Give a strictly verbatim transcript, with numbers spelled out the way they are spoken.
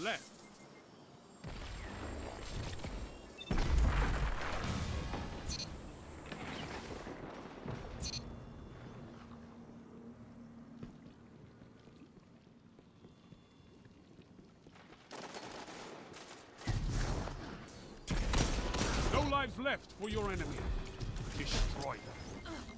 left. No lives left for your enemy. Destroy them.